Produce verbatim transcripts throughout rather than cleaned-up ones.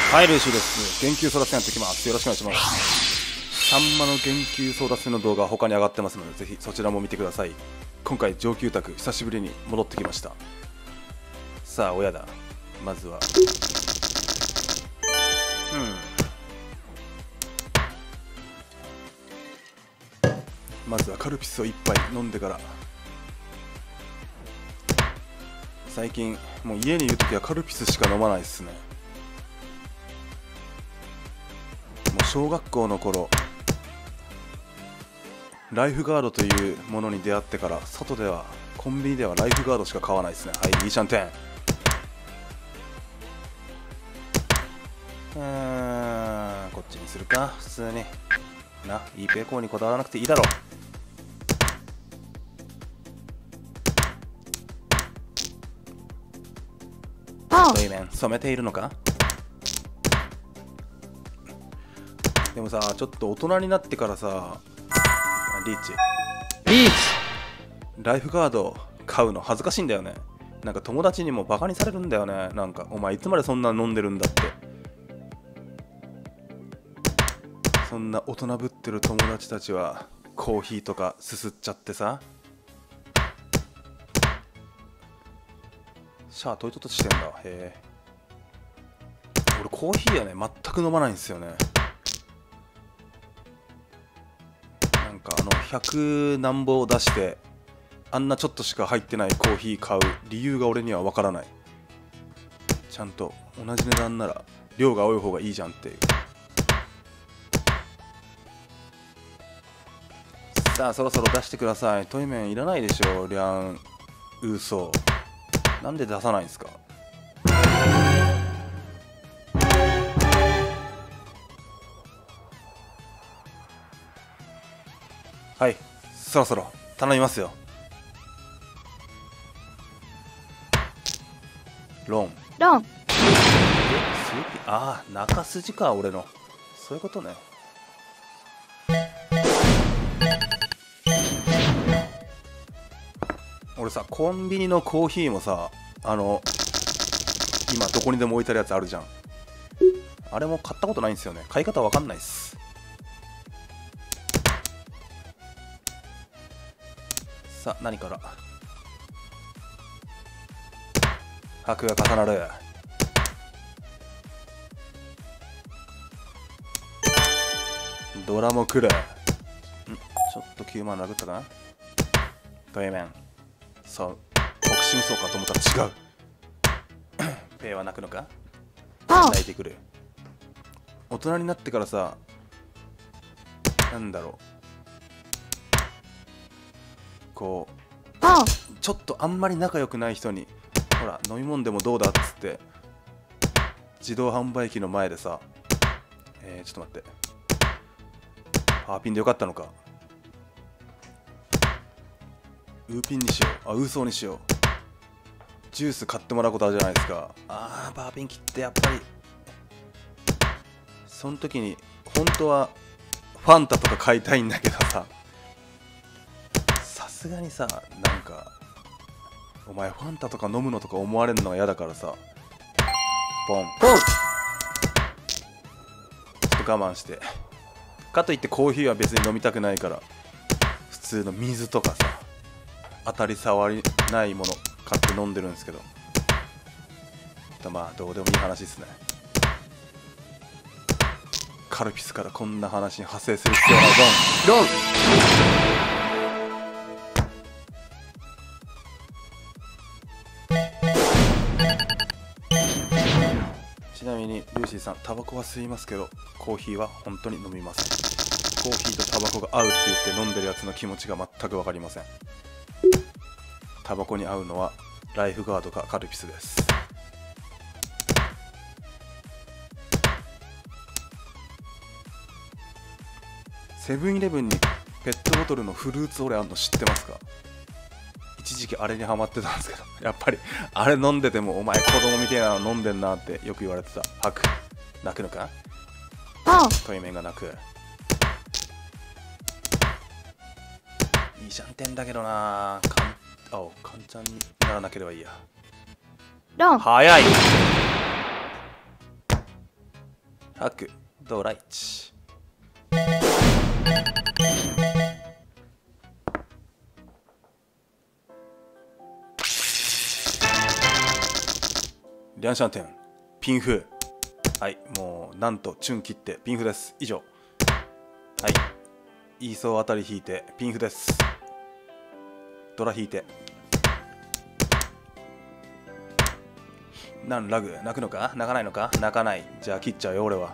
はい、ルーシーです。研究争奪戦やってきます。よろしくお願いします。サンマの研究争奪戦の動画他に上がってますので、ぜひそちらも見てください。今回上級宅久しぶりに戻ってきました。さあ親だ。まずはうんまずはカルピスを一杯飲んでから。最近もう家にいるときはカルピスしか飲まないっすね。もう小学校の頃ライフガードというものに出会ってから、外ではコンビニではライフガードしか買わないですね。はい、いいじゃんてん。うーん、こっちにするか。普通にな、いいペコーにこだわらなくていいだろう。対面染めているのか。でもさ、ちょっと大人になってからさ、リーチリーチライフガード買うの恥ずかしいんだよね。なんか友達にもバカにされるんだよね。なんかお前いつまでそんな飲んでるんだって。そんな大人ぶってる友達たちはコーヒーとかすすっちゃってさ、シャアトイトとしてんだ。へえ。俺コーヒーはね全く飲まないんですよね。なんかあのひゃくなんぼ出してあんなちょっとしか入ってないコーヒー買う理由が俺には分からない。ちゃんと同じ値段なら量が多い方がいいじゃんっていう。さあそろそろ出してください。トイメンいらないでしょ。リャンウーソーなんで出さないんですか。はい、そろそろ頼みますよ。ロンロン。 え、スーピー、ああ中筋か。俺のそういうことね。俺さ、コンビニのコーヒーもさ、あの今どこにでも置いてあるやつあるじゃん。あれも買ったことないんですよね。買い方わかんないっす。さあ何から拍が重なる。ドラも来る。んちょっときゅうまん殴ったかな。ドエメンそう、北進そうかと思ったら違う。ペイは泣くのか。泣いてくる。大人になってからさ、なんだろう、こうちょっとあんまり仲良くない人に、ほら飲み物でもどうだっつって自動販売機の前でさ、えー、ちょっと待って、パーピンでよかったのか。ウーピンにしよう。あ、ウーソーにしよう。ジュース買ってもらうことあるじゃないですか。あー、パーピン切ってやっぱりその時に本当はファンタとか買いたいんだけどさ、さすがにさ、なんかお前ファンタとか飲むのとか思われるのが嫌だからさ、ポンポンちょっと我慢して。かといってコーヒーは別に飲みたくないから、普通の水とかさ、当たり障りないもの買って飲んでるんですけど、まあどうでもいい話ですね。カルピスからこんな話に派生する必要ない。ドンドン。ちなみにルーシーさん、タバコは吸いますけどコーヒーは本当に飲みません。コーヒーとタバコが合うって言って飲んでるやつの気持ちが全く分かりません。タバコに合うのはライフガードかカルピスです。セブンイレブンにペットボトルのフルーツオレあんの知ってますか。一時期あれにハマってたんですけど、やっぱりあれ飲んでてもお前子供みたいなの飲んでんなってよく言われてた。吐く。泣くのか。トイメンが泣く。いいじゃんてんだけどな。かんあカンちゃんにならなければいいや。 ロン。 早い。 白ドラいち。リャンシャンテンピンフ。はい、もうなんとチュン切ってピンフです。以上。はい、イーソーあたり引いてピンフです。ドラ引いて。なんラグ泣くのか泣かないのか。泣かない。じゃあ切っちゃうよ俺は。はい、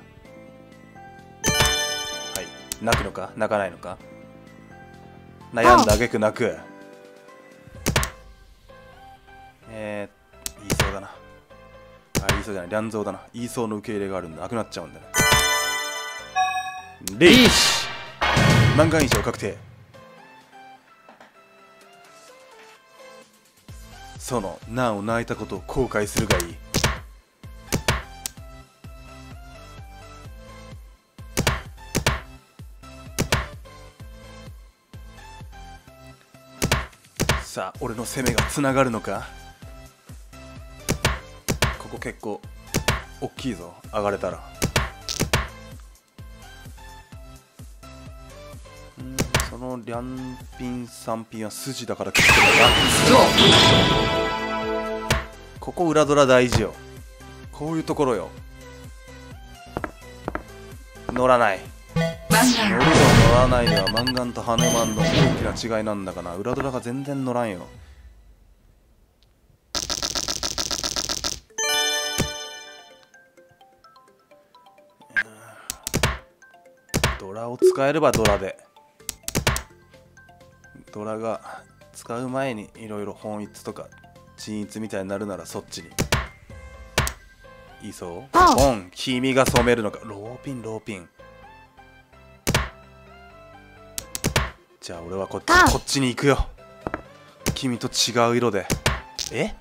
泣くのか泣かないのか。悩んだあげく泣く。えー、言いそうだな。あ、言いそうじゃない、リャンゾーだな。言いそうの受け入れがあるんでなくなっちゃうんだね。リーチ満貫以上確定。そのなお泣いたことを後悔するがいい。さあ俺の攻めがつながるのか。ここ結構大きいぞ、上がれたら。んそのリャンピンさんピンは筋だから切ってるのか。ここ裏ドラ大事よ。こういうところよ。乗らない。乗ると乗らないではマンガンとハネマンの大きな違いなんだかな。裏ドラが全然乗らんよ。ドラを使えればドラで。ドラが使う前にいろいろ本一とか鎮一みたいになるならそっちに。いいそう。ポン、君が染めるのか。ローピンローピン。じゃあ俺はこっちこっちに行くよ。君と違う色で。え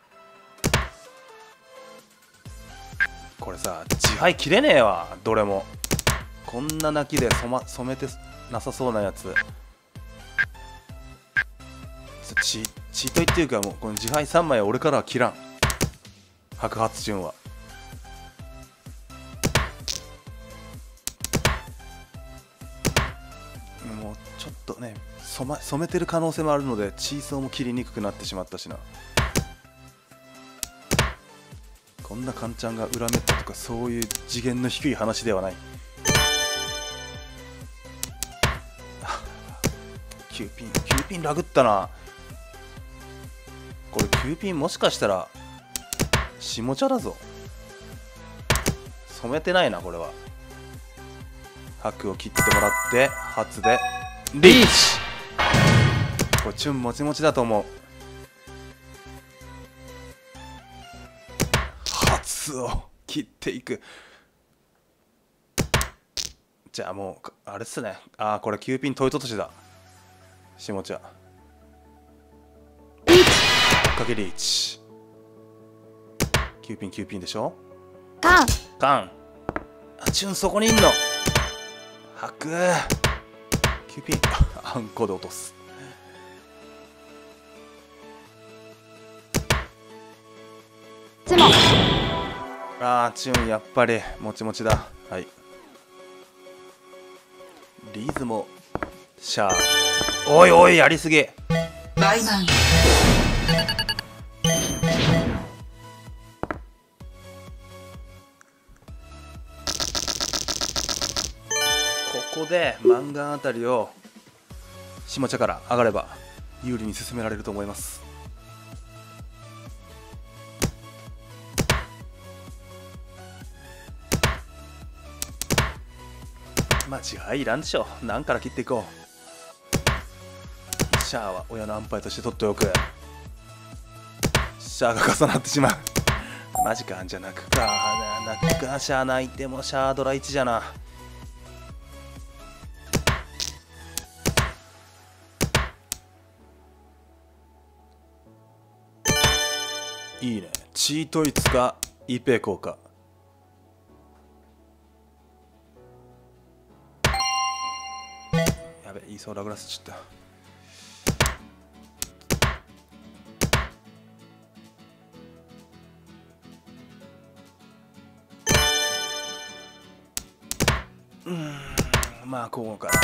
これさ自敗切れねえわどれも。こんな泣きで染、ま、染めてなさそうなやつ。ちちといっていうかもうこの自敗さんまいは俺からは切らん。白髪順はもうちょっとね染、ま、染めてる可能性もあるのでチーソーも切りにくくなってしまったしな。こんなカンちゃんが裏メッタとかそういう次元の低い話ではない。きゅうピンきゅうピンラグったな。これきゅうピンもしかしたら下茶だぞ。染めてないなこれは。白を切ってもらって初でリーチ。これチュンもちもちだと思う。初を切っていく。じゃあもうあれっすね。ああこれきゅうピントイトトシだ。下茶かけリーチ。きゅうピンきゅうピンでしょ。カンカン。あチュンそこにいんの。はくきゅうピンあんこで落とす。ツモあーチュンやっぱりもちもちだ。はいリーズもシャー。おいおいやりすぎ。バイバイ。ここでマンガンあたりを下茶から上がれば有利に進められると思います。まあ自敗いらんでしょ。何から切っていこう。シャアは親の安牌として取っておく。シャアが重なってしまう。マジか。じゃなくか泣くか。シャア泣いてもシャアドラいちじゃな。いいね。チートイツかイペイ効果。やべいいそうラグラスちった。 うーん、まあこうかな。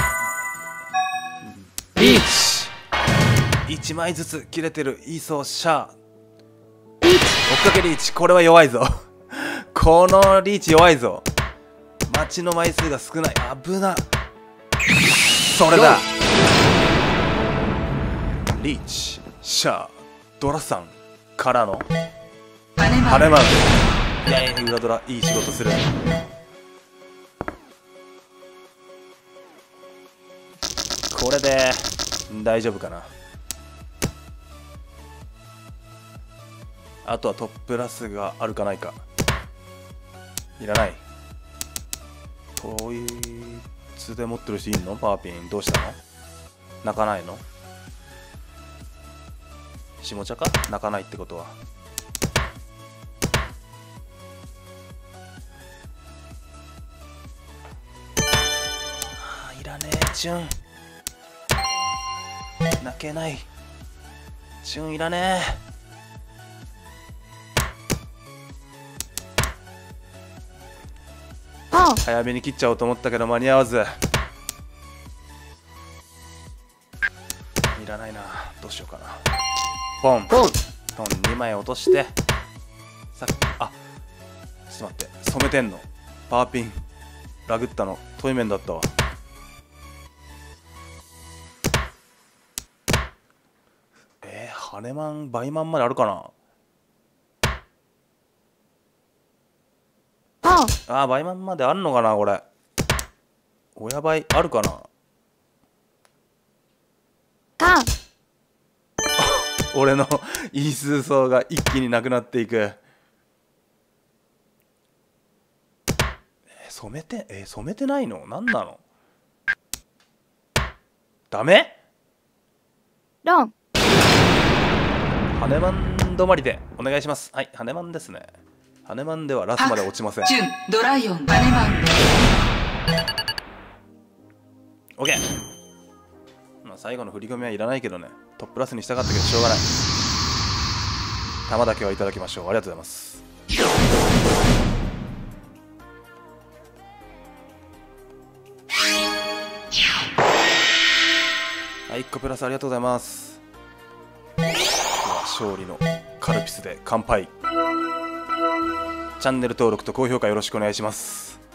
リーチいちまいずつ切れてる。いいそう。シャー追っかけリーチ。これは弱いぞこのリーチ弱いぞ。待ちの枚数が少ない。危な。それだ。リーチシャードラさんからのハネマン。いやいや、裏ドラいい仕事する。これで大丈夫かな。あとはトップラスがあるかないか。いらない。こいつで持ってる人いんの？パーピンどうしたの？泣かないの？下茶か？泣かないってことは。あーいらねえ。チュン泣けない。チュンいらねえ。早めに切っちゃおうと思ったけど間に合わず。いらないな。どうしようかな。ポンポンポンにまい落として、さっき、あ、ちょっと待って、染めてんのパーピンラグったのトイメンだったわ。えー、ハネマンバイマンまであるかな。ああ、倍満まであるのかな、これ。親倍あるかな。俺のイースー層が一気になくなっていく。えー、染めて、えー、染めてないの？何なの？ダメ？ ロン。 ハネマン止まりでお願いします。はい、ハネマンですね。ハネマンではラスまで落ちません。 準ドライオンハネマン。 オッケー。まあ最後の振り込みはいらないけどね。トップラスにしたかったけどしょうがない。玉だけはいただきましょう。ありがとうございます。はい、いっこプラスありがとうございます。では勝利のカルピスで乾杯。チャンネル登録と高評価よろしくお願いします。